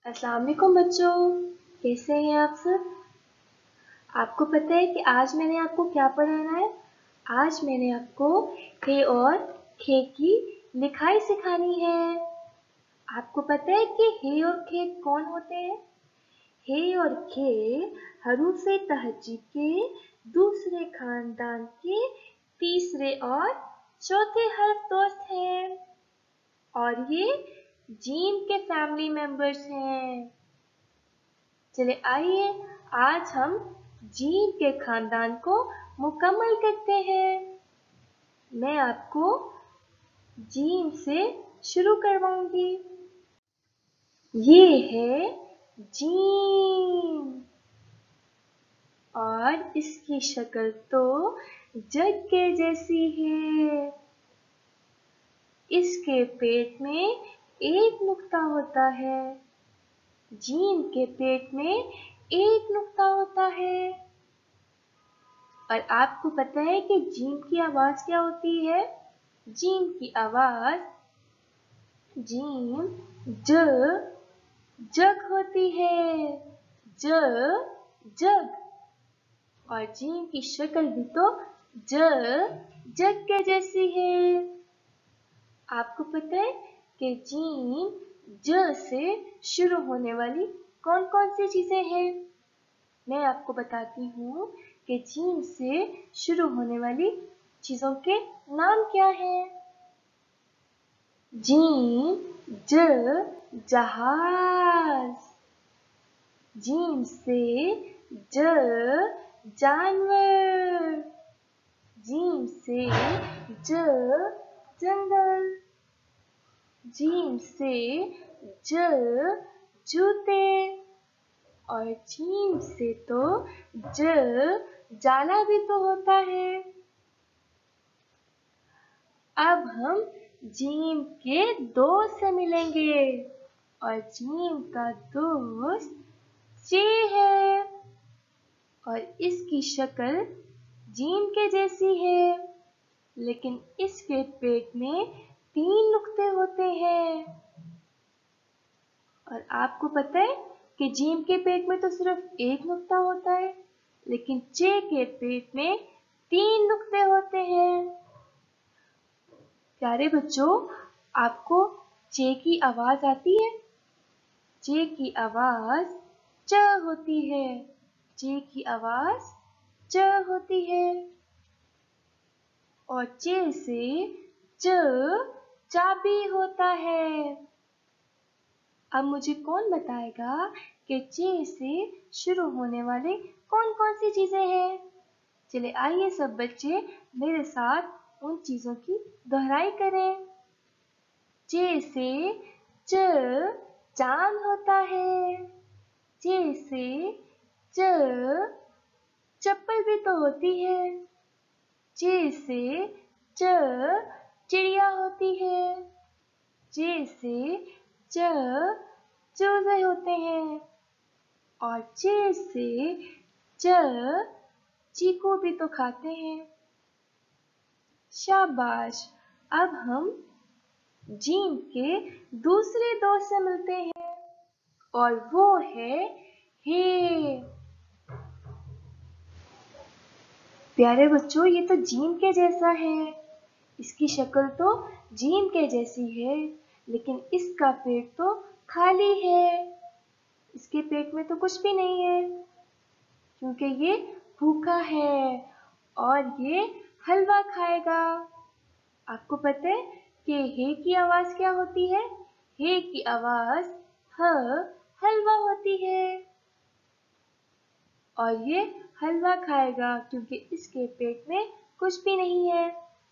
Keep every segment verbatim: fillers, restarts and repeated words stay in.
अस्सलाम वालेकुम बच्चों, कैसे हैं आप सब। आपको पता है कि आज मैंने आपको क्या पढ़ाना है। आज मैंने आपको हे और खे की लिखाई सिखानी है। आपको पता है कि हे और खे कौन होते हैं। हे और खे हरूफ तहजी के दूसरे खानदान के तीसरे और चौथे हर्फ दोस्त हैं और ये जीम के फैमिली मेंबर्स हैं। चले आइए आज हम जीम के खानदान को मुकम्मल करते हैं। मैं आपको जीम से शुरू करवाऊंगी। ये है जीम और इसकी शक्ल तो जग के जैसी है। इसके पेट में एक नुक्ता होता है। जीम के पेट में एक नुक्ता होता है। और आपको पता है कि जीम की आवाज क्या होती है। जीम की आवाज जीम ज जग होती है। ज जग। और जीम की शक्ल भी तो ज जग के जैसी है। आपको पता है कि जीम ज से शुरू होने वाली कौन कौन सी चीजें हैं। मैं आपको बताती हूँ कि जीम से शुरू होने वाली चीजों के नाम क्या हैं। जीम ज जहाज। जीम से ज जानवर। जीम से ज जंगल। जीम से ज जूते। और जीम से तो ज जाला भी तो होता है। अब हम जीम के दोस्त से मिलेंगे और जीम का दोस्त चे है और इसकी शक्ल जीम के जैसी है, लेकिन इसके पेट में तीन नुक्ते होते हैं। और आपको पता है कि जीम के पेट में तो सिर्फ एक नुक्ता होता है, लेकिन चे के पेट में तीन नुक्ते होते हैं। प्यारे बच्चों, आपको चे की आवाज आती है। चे की आवाज च होती है। चे की आवाज च होती है। और चे से च चाबी होता है। अब मुझे कौन बताएगा कि चे से शुरू होने वाले कौन कौन सी चीजें हैं। चले आइए सब बच्चे मेरे साथ उन चीजों की दोहराई करें। चे से च चांद होता है। चे से च चप्पल भी तो होती है। चे से च चिड़िया होती है। चे से च चूजे होते हैं। और चे से च चीकू भी तो खाते हैं। शाबाश। अब हम जीम के दूसरे दोस्त से मिलते हैं और वो है हे। प्यारे बच्चों, ये तो जीम के जैसा है। इसकी शक्ल तो जीम के जैसी है, लेकिन इसका पेट तो खाली है। इसके पेट में तो कुछ भी नहीं है, क्योंकि ये भूखा है और ये हलवा खाएगा। आपको पता है कि हे की आवाज क्या होती है। हे की आवाज ह हलवा होती है और ये हलवा खाएगा क्योंकि इसके पेट में कुछ भी नहीं है।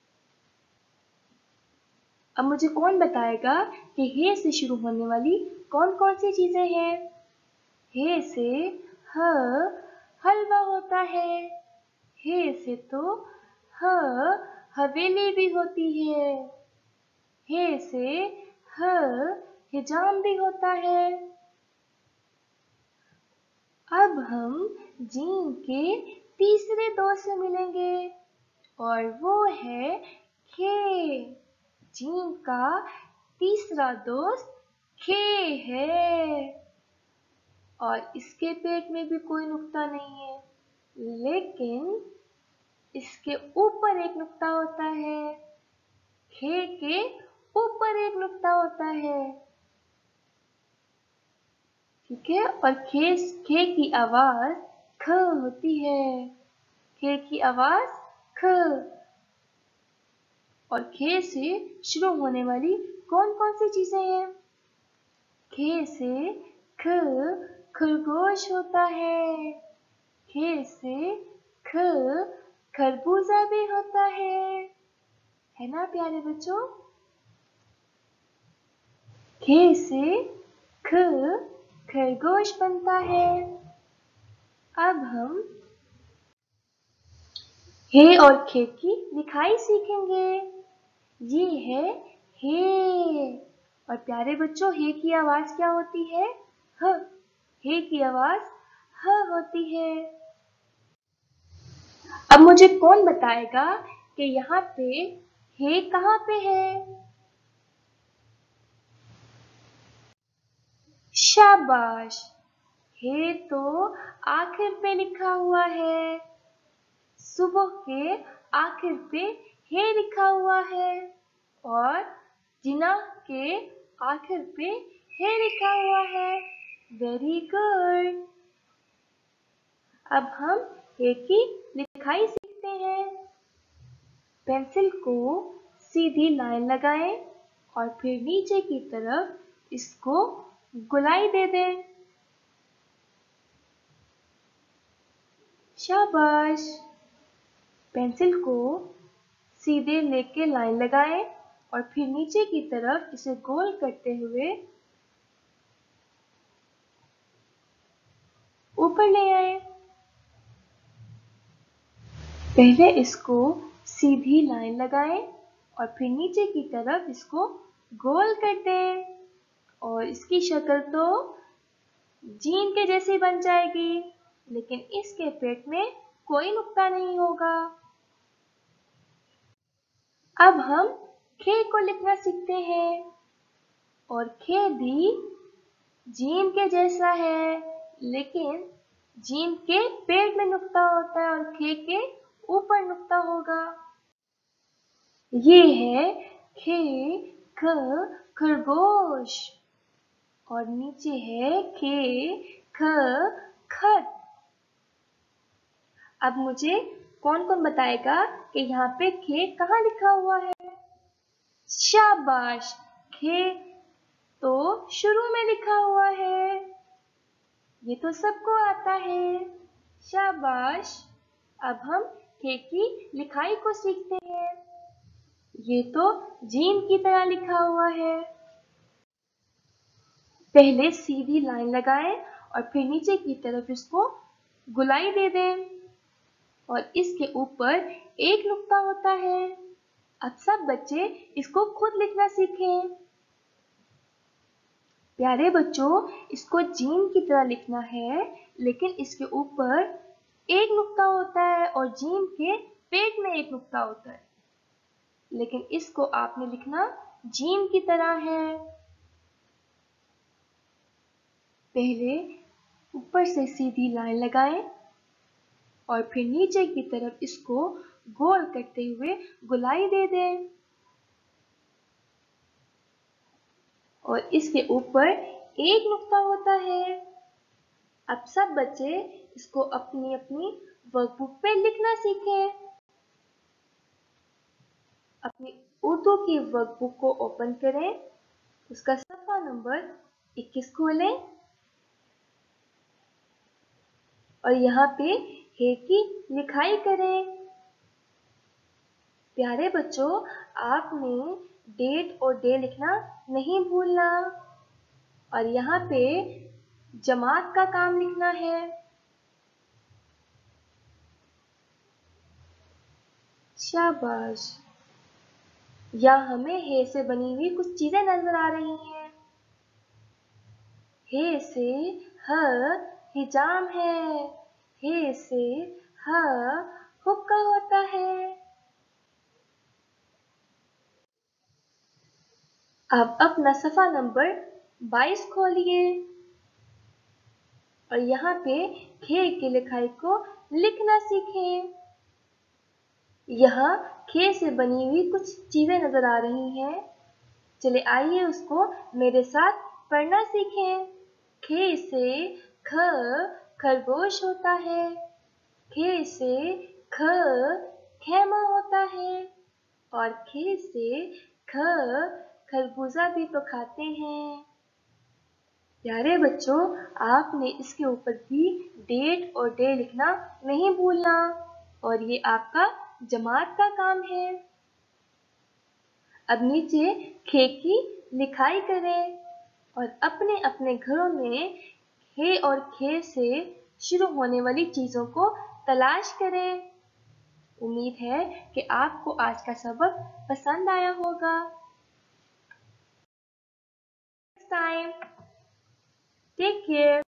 अब मुझे कौन बताएगा कि हे से शुरू होने वाली कौन कौन सी चीजें हैं। हे से ह हलवा होता है। हे से तो ह हवेली भी होती है। हे से ह हिजाम भी होता है। अब हम जीम के तीसरे दोस्त से मिलेंगे और वो है खे। जीम का तीसरा दोस्त खे है। और इसके पेट में भी कोई नुक्ता नहीं है, लेकिन इसके ऊपर एक नुक्ता होता है, खे के ऊपर एक नुक्ता होता है। ठीक है, और खे खे की आवाज ख होती है, खे की आवाज ख। और खे से शुरू होने वाली कौन कौन सी चीजें हैं? खे से ख खरगोश होता है, खे से ख खरबूजा भी होता है, है ना प्यारे बच्चों? खे से ख खरगोश बनता है। अब हम हे और खे की लिखाई सीखेंगे। ये है हे, और प्यारे बच्चों हे की आवाज क्या होती है? ह। हे की आवाज ह होती है। अब मुझे कौन बताएगा कि यहाँ पे हे कहाँ पे है? शाबाश, हे तो आखिर पे लिखा हुआ है। सुबह के आखिर पे हे लिखा हुआ है और दिनांक के आखिर पे हे लिखा हुआ है। Very good. अब हम हे की लिखाई सीखते हैं। पेंसिल को सीधी लाइन लगाएं और फिर नीचे की तरफ इसको गोलाई दे दें। शाबाश। पेंसिल को सीधे लेके लाइन लगाएं और फिर नीचे की तरफ इसे गोल करते हुए ऊपर ले आए। पहले इसको सीधी लाइन लगाएं और फिर नीचे की तरफ इसको गोल कर दें और इसकी शक्ल तो जीन के जैसी बन जाएगी, लेकिन इसके पेट में कोई नुक्ता नहीं होगा। अब हम खे को लिखना सीखते हैं और खे भी जीन के जैसा है, लेकिन जीन के पेट में नुक्ता होता है और खे के ऊपर नुक्ता होगा। ये है खे ख खरगोश और नीचे है खे ख खत। अब मुझे कौन कौन बताएगा कि यहाँ पे खे कहाँ लिखा हुआ है? शाबाश, खे तो शुरू में लिखा हुआ है, ये तो सबको आता है। शाबाश। अब हम खे की लिखाई को सीखते हैं। ये तो जीन की तरह लिखा हुआ है। पहले सीधी लाइन लगाएं और फिर नीचे की तरफ इसको गोलाई दे दें और इसके ऊपर एक नुक्ता होता है। अब सब बच्चे इसको खुद लिखना सीखें। प्यारे बच्चों, इसको जीन की तरह लिखना है, लेकिन इसके ऊपर एक नुक्ता होता है और जीन के पेट में एक नुक्ता होता है, लेकिन इसको आपने लिखना जीन की तरह है। पहले ऊपर से सीधी लाइन लगाएं और फिर नीचे की तरफ इसको गोल करते हुए गोलाई दे दें और इसके ऊपर एक नुक्ता होता है। अब सब बच्चे इसको अपनी अपनी वर्कबुक पे लिखना सीखें। अपनी उर्दू की वर्कबुक को ओपन करें, उसका सफ़ा नंबर इक्कीस खोलें और यहाँ पे हे की लिखाई करें। प्यारे बच्चों, आपने डेट और डे लिखना नहीं भूलना और यहाँ पे जमात का काम लिखना है। शाबाश। यहाँ हमें हे से बनी हुई कुछ चीजें नजर आ रही हैं। हे से ह हिजाम है, हे से ह हुक्का होता है। अब अपना सफ़ा नंबर बाईस खोलिए। और यहाँ पे खे की लिखाई को लिखना सीखें। यहाँ खे से बनी हुई कुछ चीजें नजर आ रही हैं। चले आइए उसको मेरे साथ पढ़ना सीखें। खे से ख खरगोश होता है। खे से ख खेमा होता है। और खे से ख खरबूजा भी तो खाते हैं। प्यारे बच्चों, आपने इसके ऊपर भी डेट और डे लिखना नहीं भूलना, और ये आपका जमात का काम है। अब नीचे खे की लिखाई करें और अपने अपने घरों में खे और खे से शुरू होने वाली चीजों को तलाश करें। उम्मीद है कि आपको आज का सबक पसंद आया होगा। Next time, take care.